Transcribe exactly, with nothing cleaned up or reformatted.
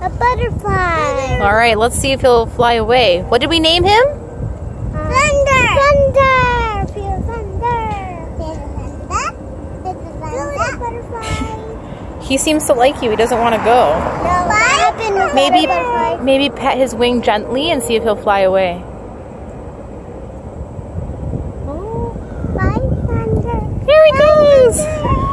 A butterfly. All right, let's see if he'll fly away. What did we name him? Um, thunder. Thunder. Feel thunder. Feel thunder. Feel thunder. Butterfly. He seems to like you. He doesn't want to go. No, what happened with Maybe, the butterfly? maybe pet his wing gently and see if he'll fly away. Oh, fly thunder. Here he goes. Thunder.